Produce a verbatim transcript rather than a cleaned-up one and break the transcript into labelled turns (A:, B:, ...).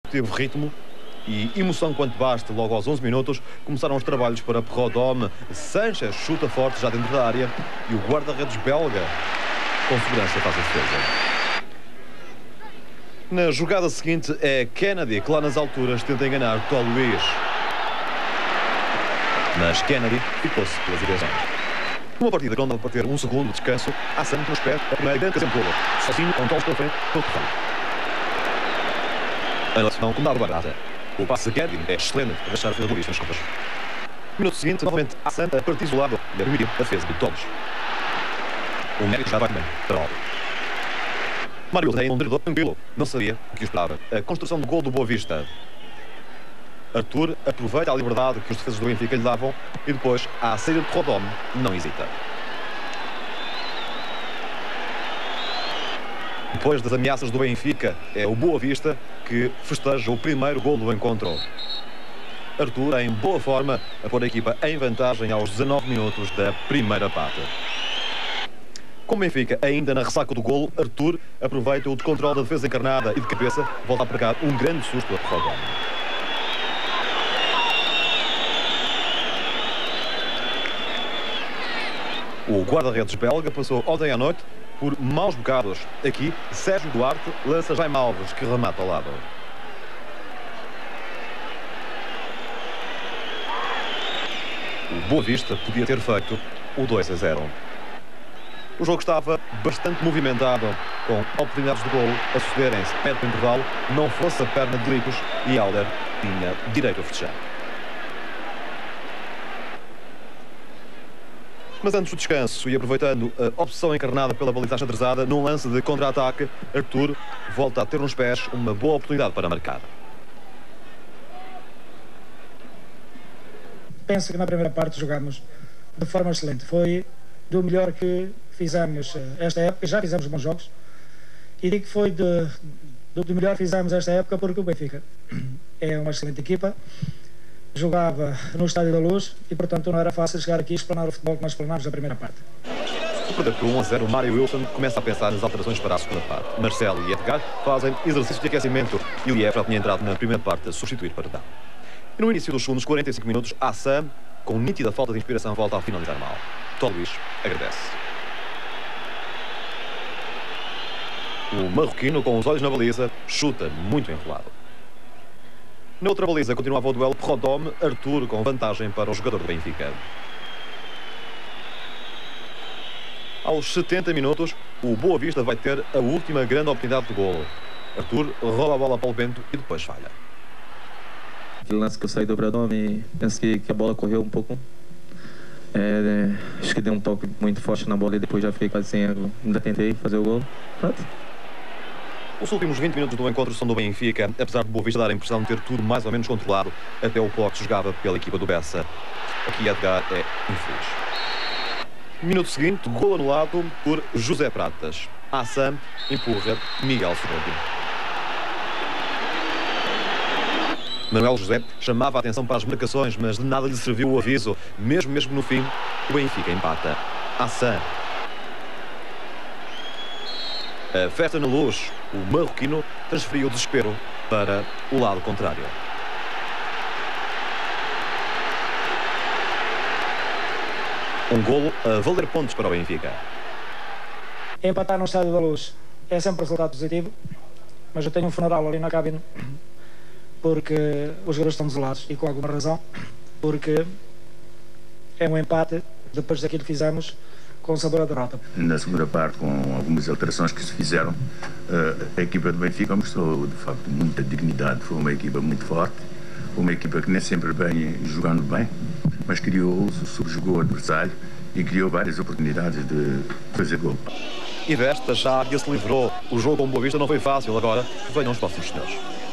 A: teve ritmo e emoção quanto basta. Logo aos onze minutos começaram os trabalhos para Prodome. Sanches chuta forte já dentro da área e o guarda-redes belga com segurança faz a defesa. Na jogada seguinte é Kennedy que lá nas alturas tenta enganar Tó Luís. Mas Kennedy ficou-se pelas direções. Uma partida que não dá para ter um segundo de descanso. Há sempre nos pés a primeira grande exemplo. Sozinho, com Tó pela frente, todo fã. A relação com Dado Barata. O passe de Kennedy é excelente para deixar a defesa do Luís nas contas. No minuto seguinte, novamente, Hassan a partir isolado e a primeira defesa de todos. O mérito já vai bem para o Mário tem um treinador tranquilo. Não sabia o que esperava. A construção do gol do Boa Vista. Arthur aproveita a liberdade que os defesas do Benfica lhe davam e depois, à saída de Prodome, não hesita. Depois das ameaças do Benfica, é o Boa Vista que festeja o primeiro gol do encontro. Arthur em boa forma a pôr a equipa em vantagem aos dezanove minutos da primeira parte. Com o Benfica ainda na ressaca do golo, Arthur aproveita o descontrole da defesa encarnada e de cabeça volta a pregar um grande susto a Prodome. O guarda-redes belga passou ontem à noite por maus bocados. Aqui, Sérgio Duarte lança Jaime Alves, que remata ao lado. O Boa Vista podia ter feito o dois a zero. O jogo estava bastante movimentado, com oportunidades de golo a sucederem-se perto do intervalo. Não fosse a perna de Lipos e Alder tinha direito a festejar. Mas antes do descanso e aproveitando a opção encarnada pela baliza xadrezada, num lance de contra-ataque, Arthur volta a ter nos pés uma boa oportunidade para marcar.
B: Penso que na primeira parte jogámos de forma excelente. Foi do melhor que fizemos esta época. Já fizemos bons jogos. E digo que foi de, do, do melhor que fizemos esta época porque o Benfica é uma excelente equipa. Jogava no Estádio da Luz e, portanto, não era fácil chegar aqui e explanar o futebol que nós explanámos na primeira parte.
A: O perder por um a zero, Mário Wilson começa a pensar nas alterações para a segunda parte. Marcelo e Edgar fazem exercício de aquecimento e Lief já tinha entrado na primeira parte a substituir para dar. E no início dos segundos quarenta e cinco minutos, Hassan, com nítida falta de inspiração, volta a finalizar mal. Tó Luís agradece. O marroquino, com os olhos na baliza, chuta muito enrolado. Na outra baliza continuava o duelo Prodome, Arthur com vantagem para o jogador do Benfica. Aos setenta minutos, o Boa Vista vai ter a última grande oportunidade de golo. Arthur rouba a bola para o Bento e depois falha.
C: Aquele lance que eu saí do Prodome, penso que, que a bola correu um pouco. É, é, acho que deu um toque muito forte na bola e depois já fiquei quase sem ângulo. Ainda tentei fazer o golo. Pronto.
A: Os últimos vinte minutos do encontro são do Benfica, apesar de Boa Vista dar a impressão de ter tudo mais ou menos controlado, até o bloco jogava pela equipa do Bessa. Aqui Edgar é infeliz. Minuto seguinte, gol anulado por José Pratas. Hassan empurra Miguel Sorrento. Manuel José chamava a atenção para as marcações, mas de nada lhe serviu o aviso. Mesmo mesmo no fim, o Benfica empata. Hassan. A festa na Luz, o marroquino transferiu o desespero para o lado contrário. Um golo a valer pontos para o Benfica.
B: Empatar no Estádio da Luz é sempre um resultado positivo, mas eu tenho um funeral ali na cabine porque os jogadores estão desolados e com alguma razão, porque é um empate depois daquilo que fizemos com sabor a derrota.
D: Na segunda parte, com algumas alterações que se fizeram, a equipa do Benfica mostrou de facto muita dignidade. Foi uma equipa muito forte, uma equipa que nem sempre vem jogando bem, mas criou, subjugou o adversário e criou várias oportunidades de fazer gol.
A: E desta já se livrou. O jogo com o Boa Vista não foi fácil. Agora venham os próximos senhores.